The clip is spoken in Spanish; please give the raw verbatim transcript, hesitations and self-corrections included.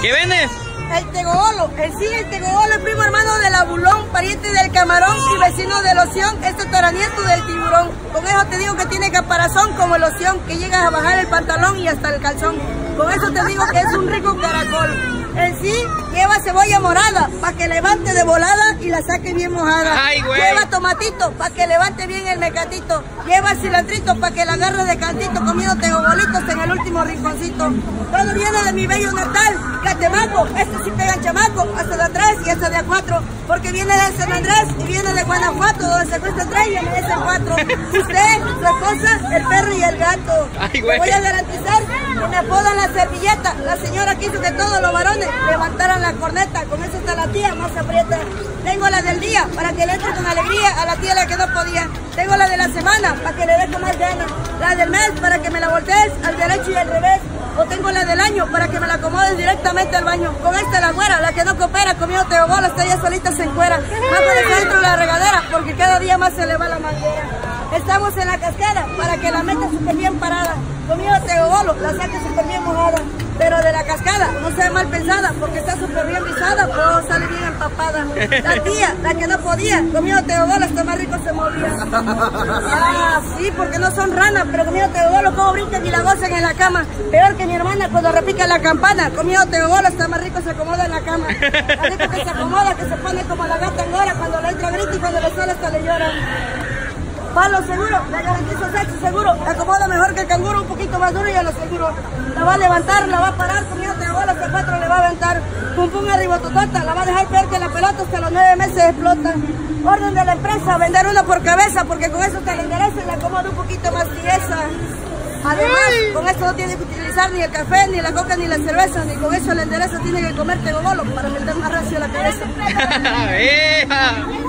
¿Qué vendes? El tegogolo, el sí, el tegogolo es primo hermano del abulón, pariente del camarón y vecino del oción, es tataranieto del tiburón. Con eso te digo que tiene caparazón como el oción, que llegas a bajar el pantalón y hasta el calzón. Con eso te digo que es un rico caracol. El sí lleva cebolla morada para que levante de volada y la saque bien mojada. Ay, lleva tomatito para que levante bien el mecatito. Lleva cilantrito para que la agarre de cantito comiendo tegogolitos en el último rinconcito. Todo viene de mi bello natal, Catemaco. Este sí pegan chamaco, hasta de a tres y hasta de a cuatro. Porque viene de San Andrés y viene de Guanajuato, donde se cuesta tres y amanecen cuatro. Usted, su esposa, el perro y el gato. Ay, Le voy a garantizar que me apodan la servilleta. La señora quiso que todos los varones levantaran la corneta, con eso está la tía más aprieta. Tengo la del día para que le entre con alegría a la tía la que no podía. Tengo la de la semana para que le dé con más ganas. La del mes para que me la voltees al derecho y al revés. O tengo la del año para que me la acomodes directamente al baño. Con esta la güera, la que no coopera, comiendo tegogolo, hasta ella solita se encuera. Más por dentro de la regadera porque cada día más se le va la manguera. Estamos en la cascada para que la meta súper bien parada. Comiendo tegogolo, la saque súper bien mojada. Pero de la cascada no sea mal pensada porque está súper bien pisada, pero sale bien empapada. La tía, la que no podía, comiendo tegogolo hasta más rico se movía. Ah, sí, porque no son ranas, pero comiendo tegogolo como brincan y la gozan en la cama. Peor que mi hermana cuando repica la campana, comiendo tegogolo hasta más rico se acomoda en la cama. La rico que se acomoda, que se pone como la gata angora cuando le entra grito y cuando le sale hasta le llora. Palo seguro, le garantizo sexo seguro. La acomoda mejor que el canguro, un poquito más duro y a lo seguro. La va a levantar, la va a parar, comiendo tegogolo hasta cuatro le va a aventar. Pum pum arriba totota, la va a dejar peor que la pelota hasta los nueve meses explota. Orden de la empresa, vender una por cabeza, porque con eso te la endereza y la acomoda un poquito más tiesa. Además, con esto no tiene que utilizar ni el café, ni la coca, ni la cerveza, ni con eso la endereza tiene que comer tegogolo para meter más racio a la cabeza.